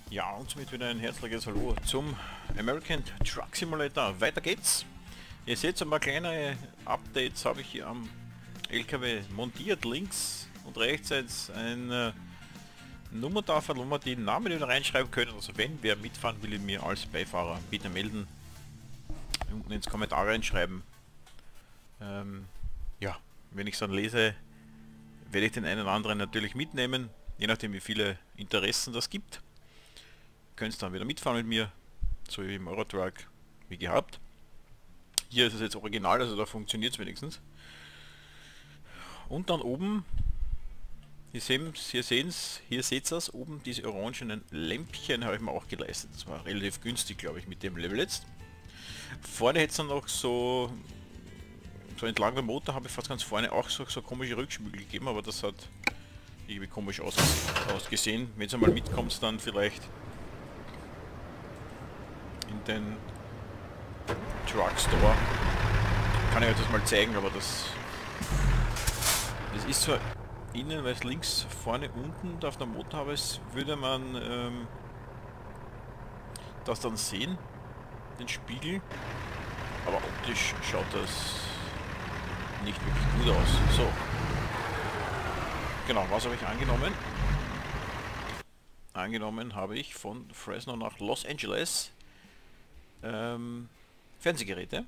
Ja, und somit wieder ein herzliches Hallo zum American Truck Simulator. Weiter geht's. Ihr seht ein paar kleine Updates habe ich hier am LKW montiert. Links und rechts jetzt eine Nummertafel, wo man die Namen wieder reinschreiben können. Also wenn wer mitfahren will, mir als Beifahrer bitte melden. Unten ins Kommentar reinschreiben. Ja, wenn ich es dann lese, werde ich den einen oder anderen natürlich mitnehmen, je nachdem wie viele Interessen das gibt. Könnt dann wieder mitfahren mit mir, so wie im Eurotruck, wie gehabt. Hier ist es jetzt original, also da funktioniert es wenigstens. Und dann oben, hier seht ihr es, oben diese orangenen Lämpchen habe ich mir auch geleistet. Das war relativ günstig, glaube ich, mit dem Level jetzt. Vorne hätte es dann noch so entlang der Motor, habe ich fast ganz vorne auch so komische Rückspiegel gegeben, aber das hat irgendwie komisch ausgesehen. Wenn es einmal mitkommt, dann vielleicht in den Truck Store. Kann ich euch das mal zeigen, aber das ist zwar innen, weil es links vorne unten auf der Motorhaube ist, würde man das dann sehen, den Spiegel, aber optisch schaut das nicht wirklich gut aus. So, genau, was habe ich angenommen? Angenommen habe ich von Fresno nach Los Angeles Fernsehgeräte.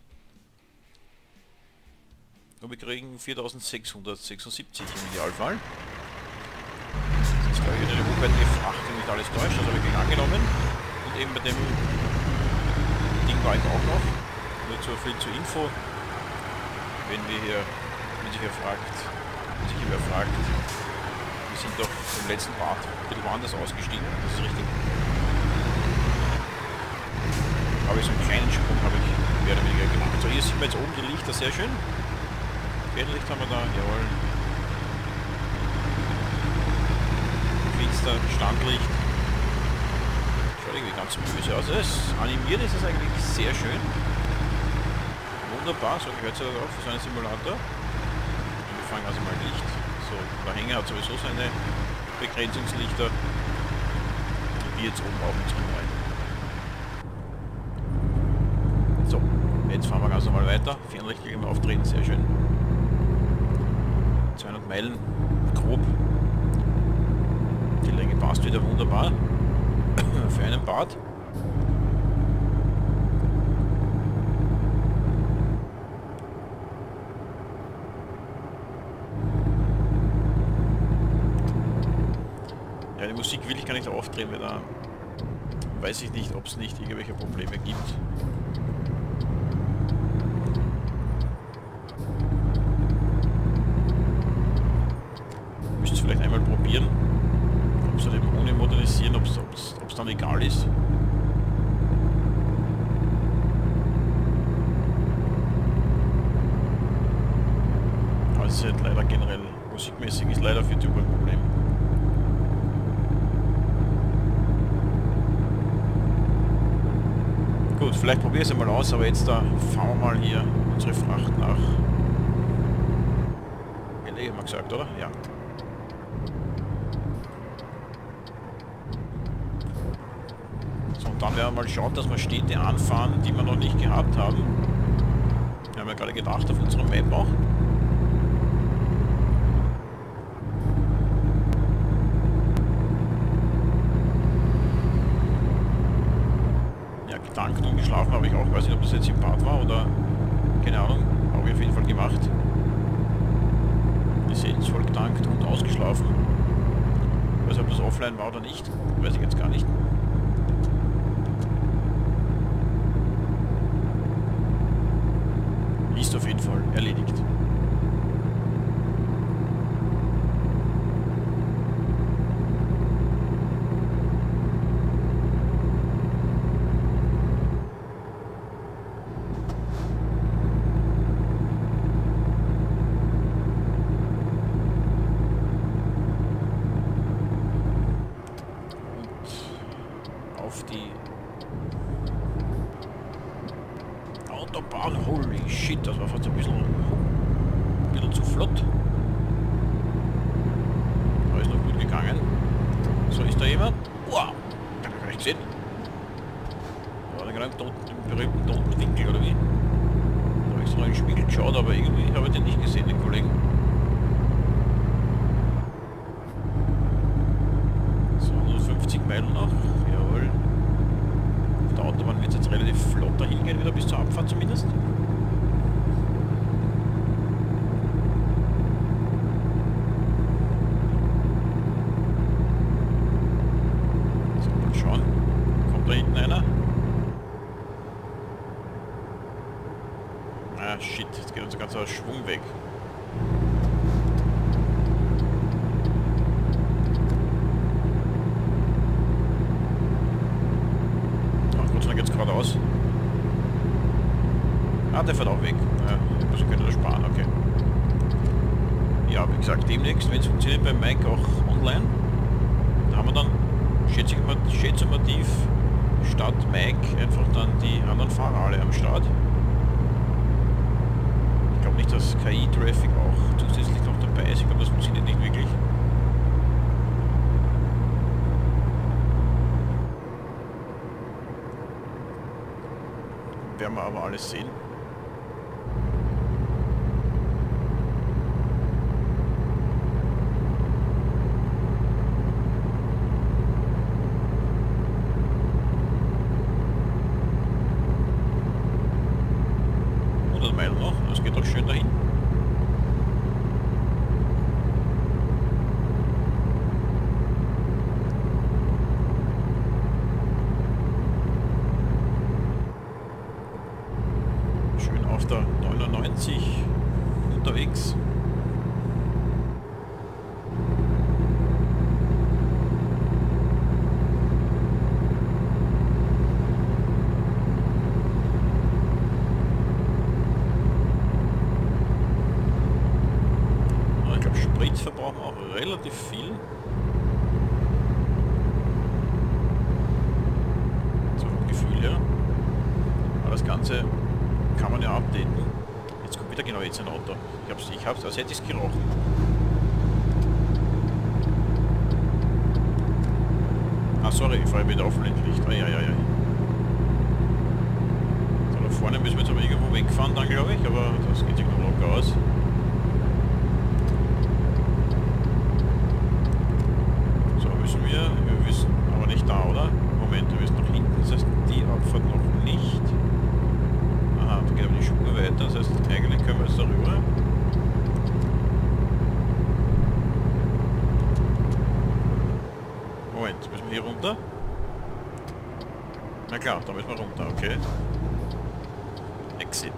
Und wir kriegen 4676 im Idealfall. Das ist glaube ich eine hochwertige Fracht, wenn nicht alles täuscht, das habe ich gleich angenommen. Und eben bei dem Ding war ich auch noch. Nur zu viel zur Info. Wenn sich wer fragt, wir sind doch im letzten Part ein bisschen woanders ausgestiegen, das ist richtig. Aber so einen kleinen Sprung habe ich mehr oder weniger gemacht. So, hier sieht man jetzt oben die Lichter sehr schön. Fernlicht haben wir da, jawohl. Finster, Standlicht. Schaut irgendwie ganz böse aus. Animiert ist es eigentlich sehr schön. Wunderbar, so gehört es ja auch für so einen Simulator. Und wir fangen also mal Licht. So, der Hänger hat sowieso seine Begrenzungslichter. Die jetzt oben auch mit drin rein. So, jetzt fahren wir ganz normal weiter. Fernlicht gleich mal aufdrehen, sehr schön. 200 Meilen, grob. Die Länge passt wieder wunderbar. Für einen Part. Ja, die Musik will ich gar nicht aufdrehen, weil da weiß ich nicht, ob es nicht irgendwelche Probleme gibt. Vielleicht einmal probieren, ob es halt eben ohne modernisieren, ob es dann egal ist. Aber es ist halt leider generell, musikmäßig ist leider für YouTube ein Problem. Gut, vielleicht probiere ich es einmal aus, aber jetzt da fahren wir mal hier unsere Fracht nach LA, haben wir gesagt, oder? Ja. Dann werden wir mal schauen, dass wir Städte anfahren, die wir noch nicht gehabt haben. Wir haben ja gerade gedacht auf unserem Map auch. Ja, getankt und geschlafen habe ich auch. Ich weiß nicht, ob das jetzt im Bad war oder keine Ahnung. Habe ich auf jeden Fall gemacht. Wir sehen es, voll getankt und ausgeschlafen. Ich weiß nicht, ob das offline war oder nicht. Weiß ich jetzt gar nicht. Ist auf jeden Fall erledigt. Und auf die Autobahn, holy shit, das war fast ein bisschen zu flott. Aber ist noch gut gegangen. So, ist da jemand? Wow, da kann ich gesehen? War der gerade im berühmten toten Winkel, oder wie? Da habe ich so in den Spiegel geschaut, aber irgendwie habe ich den nicht gesehen, den Kollegen. So, 150 Meilen noch. Jawohl. Auf der Autobahn wird es jetzt relativ flott dahin gehen, wieder bis zur Abfahrt zumindest. Da hinten einer. Ah, shit. Jetzt geht unser ganzer Schwung weg. Ach, Gott sei Dank geht's geradeaus. Ah, der fährt auch weg. Ja, also können wir das sparen, okay. Ja, wie gesagt, demnächst, wenn es funktioniert, bei Mike auch online. Da haben wir dann schätzungsmativ statt Mike einfach dann die anderen Fahrer alle am Start. Ich glaube nicht, dass KI-Traffic auch zusätzlich noch dabei ist. Ich glaube, das funktioniert nicht wirklich. Werden wir aber alles sehen. Noch, das geht doch schön dahin. Schön auf der 99 unterwegs. Verbrauchen auch relativ viel. So vom Gefühl her. Aber das Ganze kann man ja updaten. Jetzt kommt wieder genau jetzt ein Auto. Ich hab's, als hätte ich es gerochen. Ah, sorry, ich fahre wieder auf Blindlicht. So, da vorne müssen wir jetzt aber irgendwo wegfahren dann, glaube ich, aber das geht sich noch locker aus. Wir wissen aber nicht da, oder? Moment, wir müssen nach hinten, das heißt die Abfahrt noch nicht. Aha, da geht aber die Spur weiter, das heißt eigentlich können wir jetzt darüber. Moment, müssen wir hier runter? Na klar, da müssen wir runter, okay. Exit.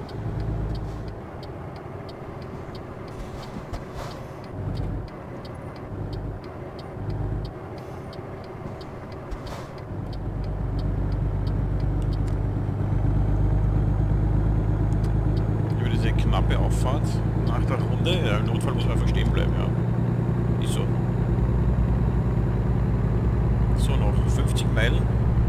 Knappe Auffahrt nach der Runde. Ja, im Notfall muss man einfach stehen bleiben, ja. Ist so. So, noch 50 Meilen.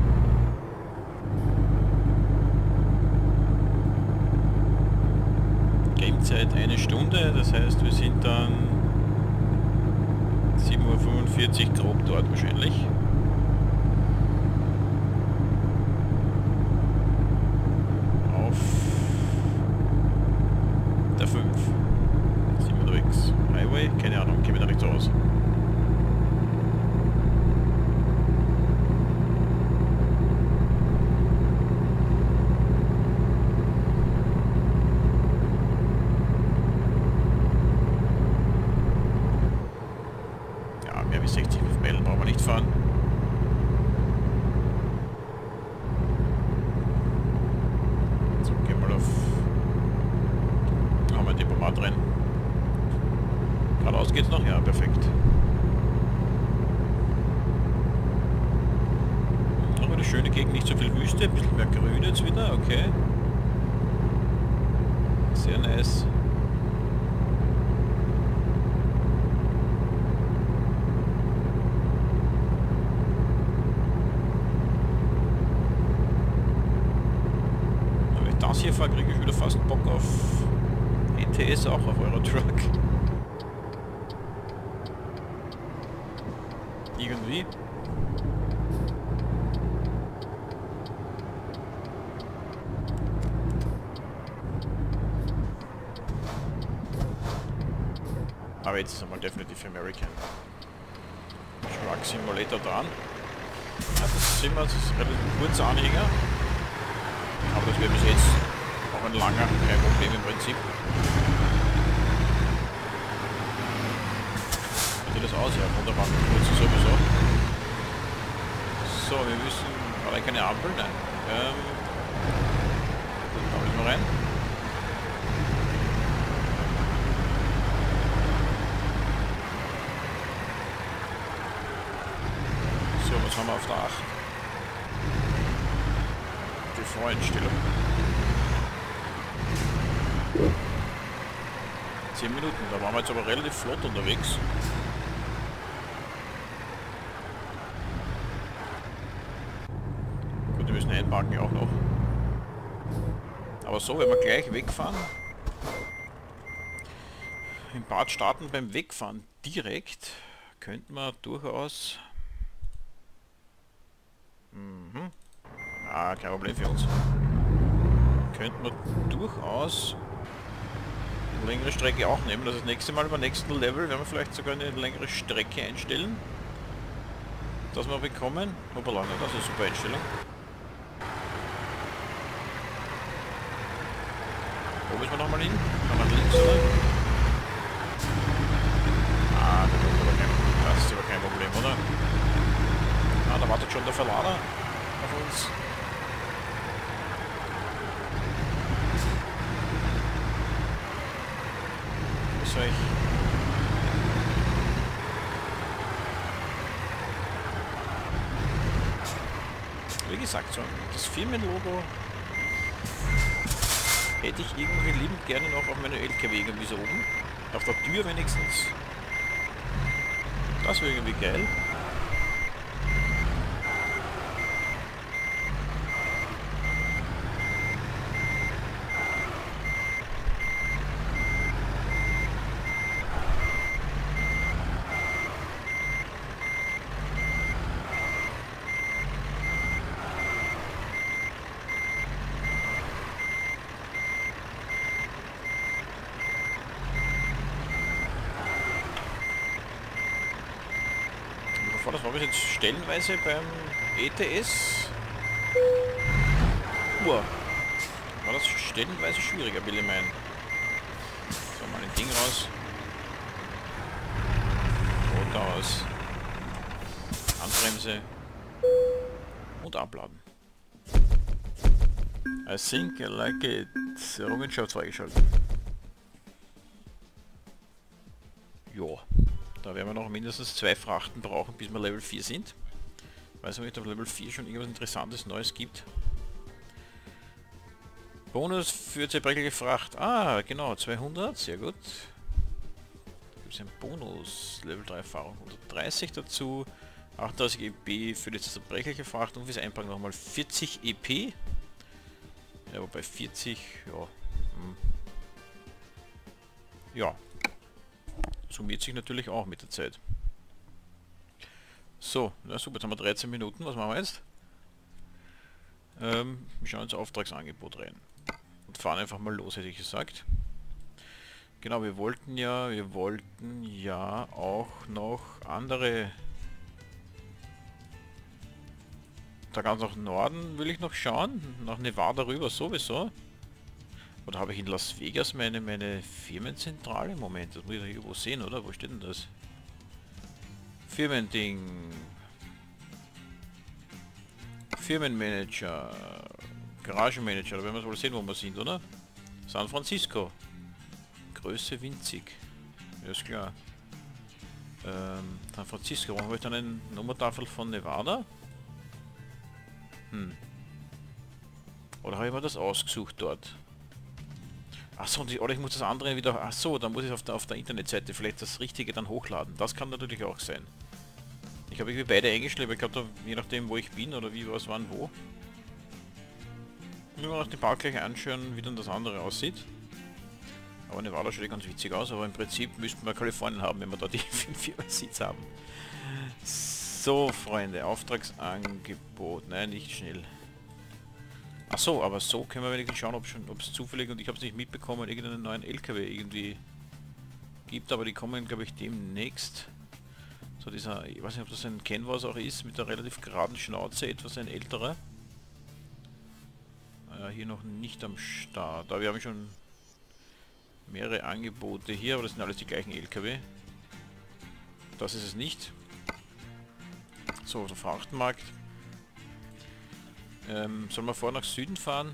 Gamezeit 1 Stunde, das heißt, wir sind dann 7:45 Uhr grob dort wahrscheinlich. Auf der 5. Sind wir unterwegs. Highway? Keine Ahnung, käme da nicht so aus. Ja, mehr wie 60 Meilen brauchen wir nicht fahren. So, gehen wir mal auf... Haben wir ein Tempomat drin. Geradeaus geht's noch? Ja, perfekt. Aber eine schöne Gegend, nicht so viel Wüste, ein bisschen mehr Grün jetzt wieder, okay. Sehr nice. Wenn ich das hier fahre, kriege ich wieder fast Bock auf ETS, auch auf Eurotruck. Irgendwie. Aber jetzt ist einmal definitiv American Truck Simulator dran. Ja, das sind wir, das ist relativ kurzer Anhänger. Aber das wäre bis jetzt auch ein langer, kein Problem im Prinzip. Wie sieht das aus? Ja, wunderbar, kurz sowieso. So, wir müssen... War da keine Ampel? Nein. Gut, da müssen wir rein. So, was haben wir auf der 8? Die Voreinstellung. 10 Minuten, da waren wir jetzt aber relativ flott unterwegs. Gut, wir müssen einparken ja auch noch. Aber so, wenn wir gleich wegfahren, im Bad starten beim Wegfahren direkt, könnten wir durchaus... Ah, kein Problem für uns. Könnten wir durchaus eine längere Strecke auch nehmen. Das nächste Mal beim nächsten Level werden wir vielleicht sogar eine längere Strecke einstellen. Dass wir bekommen. Hoppala, das ist eine super Einstellung. Wo müssen wir nochmal hin? Nach links, oder? Ah, das ist aber kein Problem, oder? Ah, da wartet schon der Verlader auf uns. Was soll ich? Wie gesagt, so das Firmenlogo hätte ich irgendwie liebend gerne noch auf meiner LKW irgendwie so oben. Auf der Tür wenigstens. Das wäre irgendwie geil. Das war bis jetzt stellenweise beim ETS. War das stellenweise schwieriger, will ich meinen. So, mal ein Ding raus. Motor aus. Handbremse. Und abladen. I think I like it. Errungenschaft freigeschaltet. Jo. Da werden wir noch mindestens 2 Frachten brauchen, bis wir Level 4 sind. Weiß nicht, ob Level 4 schon irgendwas Interessantes Neues gibt. Bonus für zerbrechliche Fracht. Ah, genau, 200. Sehr gut. Da gibt es einen Bonus. Level 3 Erfahrung. 130 dazu. 38 EP für die zerbrechliche Fracht und fürs Einpacken nochmal 40 EP. Ja, wobei 40, ja. Ja. Summiert sich natürlich auch mit der Zeit. So, na super, jetzt haben wir 13 Minuten. Was machen wir jetzt? Wir schauen ins Auftragsangebot rein. Und fahren einfach mal los, hätte ich gesagt. Genau, wir wollten ja auch noch andere... Da ganz nach Norden will ich noch schauen. Nach Nevada rüber sowieso. Oder habe ich in Las Vegas meine Firmenzentrale? Moment, das muss ich doch irgendwo sehen, oder? Wo steht denn das? Firmending. Firmenmanager. Garagenmanager, da werden wir wohl sehen, wo wir sind, oder? San Francisco. Größe winzig. Ja, ist klar. San Francisco, brauchen wir dann eine Nummertafel von Nevada? Oder habe ich mir das ausgesucht dort? Achso, oder ich muss das andere wieder... Achso, dann muss ich auf der Internetseite vielleicht das Richtige dann hochladen. Das kann natürlich auch sein. Ich habe irgendwie beide eingestellt, aber ich glaube, je nachdem, wo ich bin oder wie, was, wann, wo. Müssen wir noch den Park gleich anschauen, wie dann das andere aussieht. Aber Nevada schaut ganz witzig aus, aber im Prinzip müssten wir Kalifornien haben, wenn wir da die 5 Sitz haben. So, Freunde, Auftragsangebot. Nein, nicht schnell. Ach so, aber so können wir wenigstens schauen, ob es zufällig, und ich habe es nicht mitbekommen, irgendeinen neuen LKW irgendwie gibt, aber die kommen, glaube ich, demnächst. So dieser, ich weiß nicht, ob das ein Canvas auch ist, mit der relativ geraden Schnauze, etwas ein älterer. Hier noch nicht am Start, aber wir haben schon mehrere Angebote hier, aber das sind alles die gleichen LKW. Das ist es nicht. So, der Frachtmarkt. Sollen wir vor nach Süden fahren?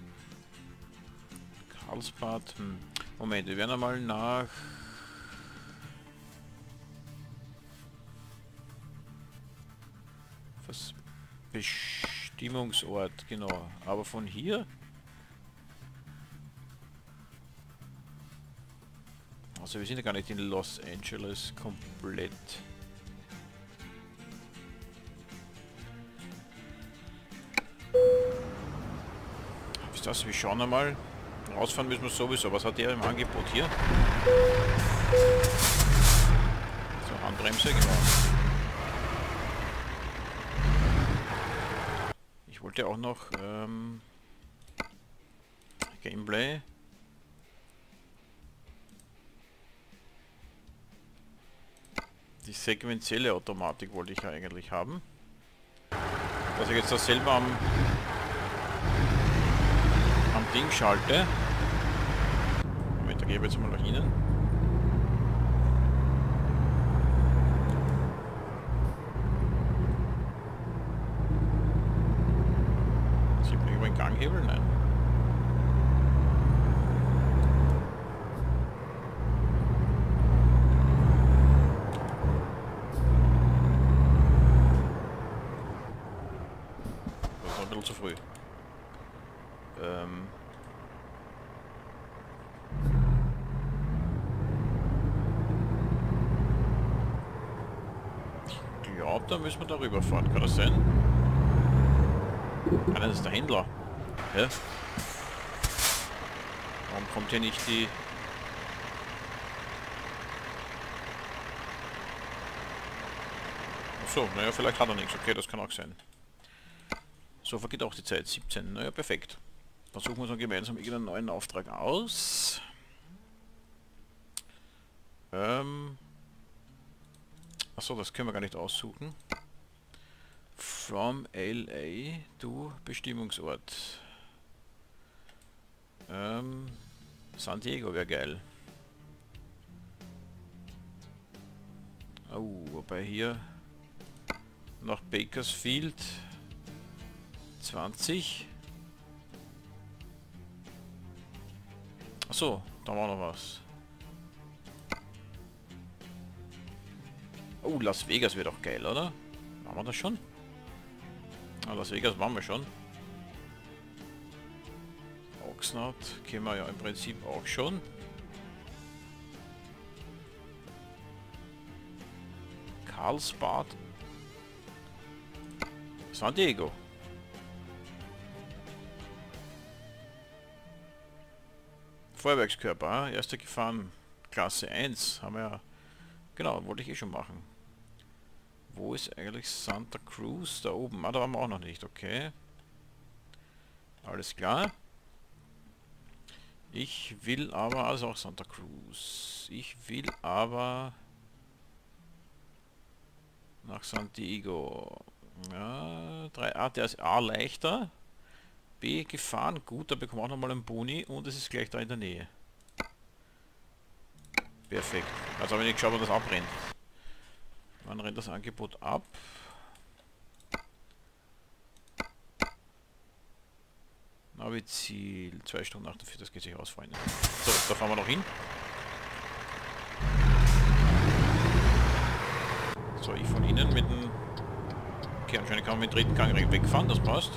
Karlsbad. Moment, wir werden einmal nach... Was? Bestimmungsort, genau. Aber von hier... Also wir sind ja gar nicht in Los Angeles komplett. Ist das? Wir schauen einmal. Rausfahren müssen wir sowieso. Was hat der im Angebot hier? So, Handbremse, genau. Ich wollte auch noch Gameplay. Die sequentielle Automatik wollte ich ja eigentlich haben. Dass ich jetzt das selber am Ding schalte. Moment, da gebe ich jetzt mal nach innen. Sieht man über den Ganghebel? Nein. Das ist ein bisschen zu früh. Ich glaube, da müssen wir darüber fahren. Kann das sein? Ah, das ist der Händler. Hä? Warum kommt hier nicht die... Achso, naja, vielleicht hat er nichts. Okay, das kann auch sein. So vergeht auch die Zeit. 17. Naja, perfekt. Dann suchen wir uns dann gemeinsam irgendeinen neuen Auftrag aus. Achso, das können wir gar nicht aussuchen. From LA to Bestimmungsort. San Diego wäre geil. Oh, wobei hier nach Bakersfield 20. Achso, da war noch was. Oh, Las Vegas wäre doch geil, oder? Waren wir das schon? Ah, Las Vegas waren wir schon. Oxnard kennen wir ja im Prinzip auch schon. Karlsbad. San Diego. Feuerwerkskörper, erste Gefahren, Klasse 1, haben wir ja, genau, wollte ich eh schon machen. Wo ist eigentlich Santa Cruz? Da oben, da waren wir auch noch nicht, okay. Alles klar. Ich will aber, also auch Santa Cruz, ich will aber nach San Diego. Ja, 3A, der ist A leichter. B gefahren, gut, da bekommen wir auch nochmal einen Boni und es ist gleich da in der Nähe. Perfekt. Also habe ich nicht geschaut, ob das abbrennt. Wann rennt das Angebot ab? Navi-Ziel, 2 Stunden 48, das geht sich aus, Freunde. So, da fahren wir noch hin. So, ich von innen mit dem... Okay, anscheinend kann man mit dem dritten Gang wegfahren, das passt.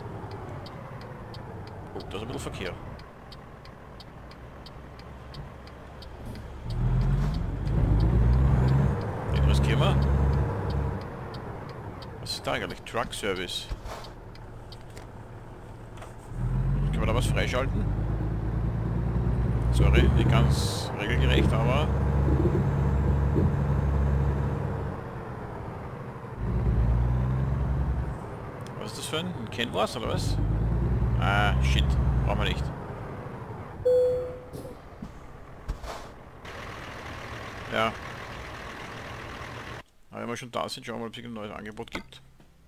Oh, da ist ein bisschen Verkehr. Den riskieren wir. Was ist da eigentlich? Truck Service. Können wir da was freischalten? Sorry, nicht ganz regelgerecht, aber... Was ist das für ein Canvas oder was? Ah, shit. Brauchen wir nicht. Ja. Aber wenn wir schon da sind, schauen wir mal, ob es ein neues Angebot gibt.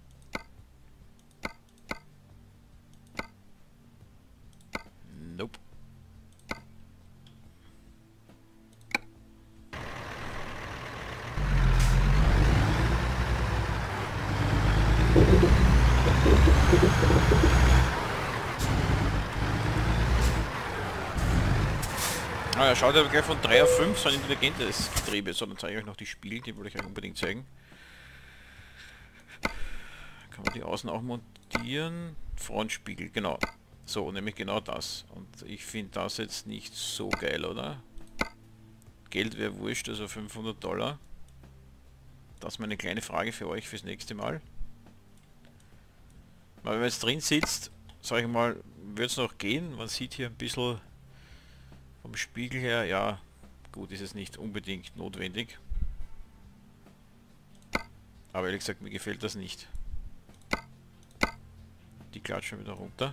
Nope. Ah ja, schaut aber gleich von 3 auf 5, so ein intelligentes Getriebe. So, dann zeige ich euch noch die Spiegel, die wollte ich euch unbedingt zeigen. Kann man die außen auch montieren? Frontspiegel, genau. So, nämlich genau das. Und ich finde das jetzt nicht so geil, oder? Geld wäre wurscht, also $500. Das ist meine kleine Frage für euch fürs nächste Mal. Aber wenn man jetzt drin sitzt, sage ich mal, wird es noch gehen. Man sieht hier ein bisschen vom Spiegel her, ja, gut, ist es nicht unbedingt notwendig. Aber ehrlich gesagt, mir gefällt das nicht. Die klatschen wieder runter.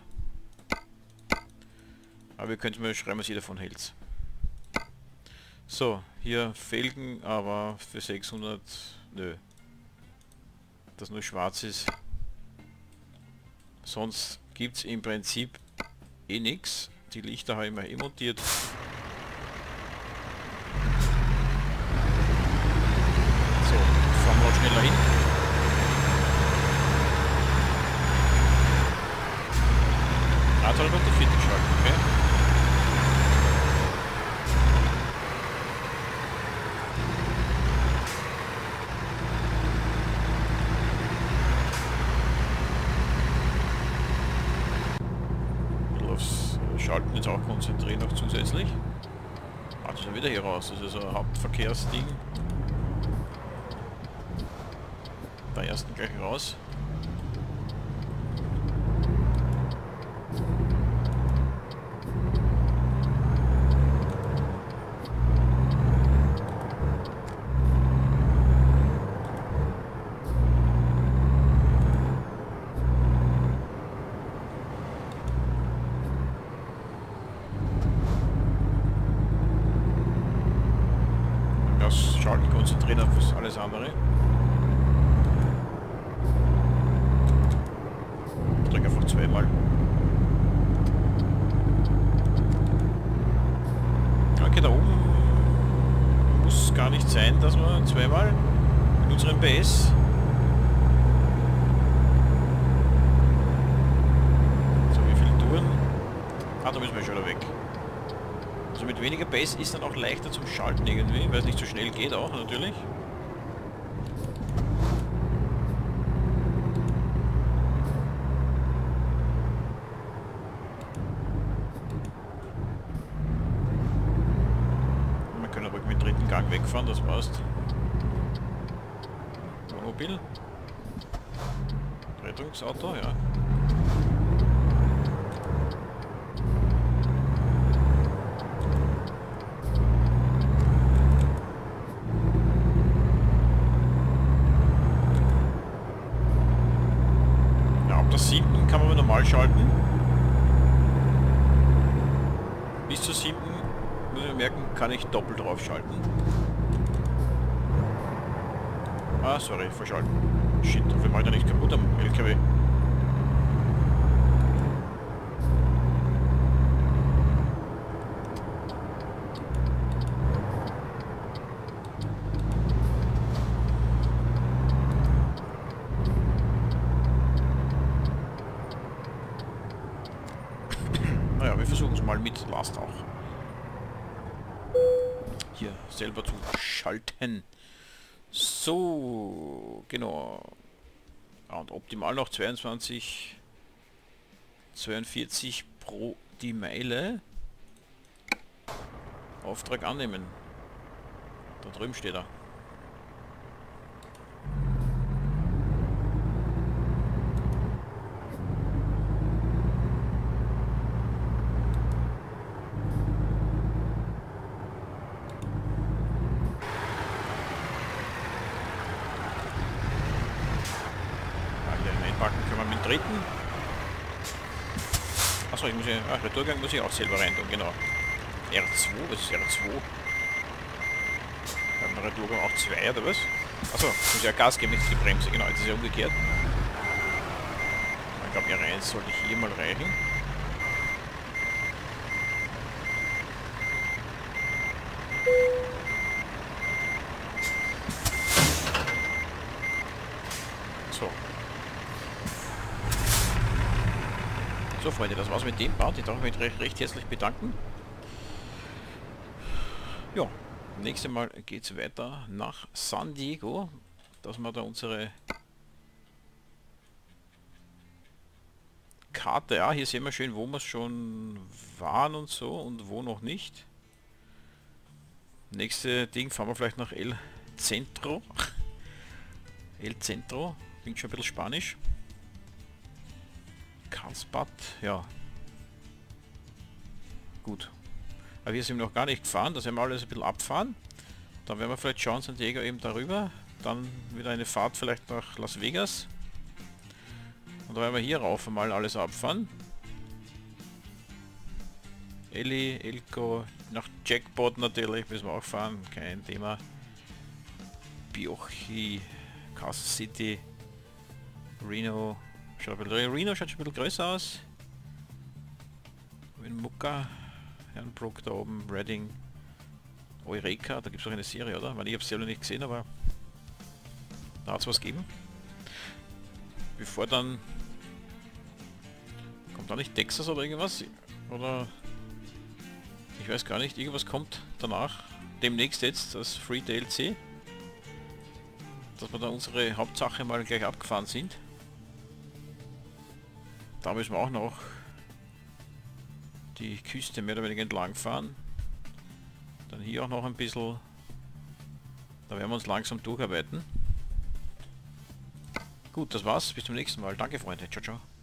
Aber ihr könnt mir schreiben, was ihr davon hält. So, hier Felgen, aber für 600, nö. Das nur schwarz ist. Sonst gibt es im Prinzip eh nichts. Die Lichter habe ich mal montiert. So, fahren wir schneller hin. Ah, da noch die vierte geschaltet, okay. Aufs Schalten jetzt auch konzentrieren noch zusätzlich. Ah, das ist ja wieder hier raus. Das ist so ein Hauptverkehrsding. Da ersten gleich raus. Das Schalten konzentrieren auf alles andere. Ich drücke einfach zweimal. Okay, da oben muss gar nicht sein, dass wir zweimal mit unserem PS. So, wie viel Touren? Ah, da müssen wir schon wieder weg. Also mit weniger PS ist dann auch leichter zum Schalten irgendwie, weil es nicht so schnell geht auch natürlich. Wir können ruhig mit dem dritten Gang wegfahren, das passt. Wohnmobil. Rettungsauto, ja. Das 7. kann man normal schalten. Bis zur 7. muss ich merken, kann ich doppelt drauf schalten. Ah, sorry, verschalten. Shit, wir machen ja nicht kaputt am LKW. Naja, wir versuchen es mal mit Last auch. Hier selber zu schalten. So, genau. Ja, und optimal noch 22, 42 pro die Meile. Auftrag annehmen. Da drüben steht er. Können wir mit dem dritten. Achso, ich muss ja. Ach, Retourgang muss ich auch selber rein tun, genau. R2, das ist R2. Reparatur auch 2 oder was? Achso, muss ja Gas geben, jetzt die Bremse, genau, jetzt ist ja umgekehrt. Ich glaube, R1 sollte hier mal reichen. So. So, Freunde, das war's mit dem Part. Ich darf mich recht herzlich bedanken. Ja, nächstes Mal geht's weiter nach San Diego, dass wir da unsere Karte, ja, hier sehen wir schön, wo wir schon waren und so und wo noch nicht. Nächste Ding fahren wir vielleicht nach El Centro. El Centro, klingt schon ein bisschen spanisch. Carlsbad, ja. Gut. Aber hier sind wir noch gar nicht gefahren, das werden wir alles ein bisschen abfahren. Dann werden wir vielleicht schauen, San Diego eben darüber. Dann wieder eine Fahrt vielleicht nach Las Vegas. Und dann werden wir hier rauf mal alles abfahren. Eli, Elko, nach Jackpot natürlich müssen wir auch fahren, kein Thema. Biochi, Kansas City, Reno, Reno schaut schon ein bisschen größer aus. In Mucka, Herrenbrook da oben, Reading, Eureka, da gibt es auch eine Serie, oder? Ich habe es selber nicht gesehen, aber da hat es was gegeben. Bevor dann... Kommt da nicht Texas oder irgendwas? Oder... Ich weiß gar nicht, irgendwas kommt danach. Demnächst jetzt das Free DLC. Dass wir da unsere Hauptsache mal gleich abgefahren sind. Da müssen wir auch noch die Küste mehr oder weniger entlang fahren. Dann hier auch noch ein bisschen. Da werden wir uns langsam durcharbeiten. Gut, das war's. Bis zum nächsten Mal. Danke, Freunde. Ciao, ciao.